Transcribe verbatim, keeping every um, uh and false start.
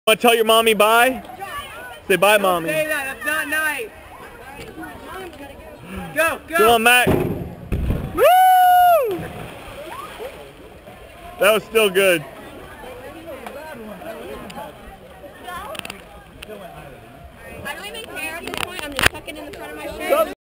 Want to tell your mommy bye? Say bye, Don't mommy. say that. That's not nice. Go, go. Come on, Mac. Woo! That was still good. I don't even care at this point. I'm just tucking in the front of my shirt.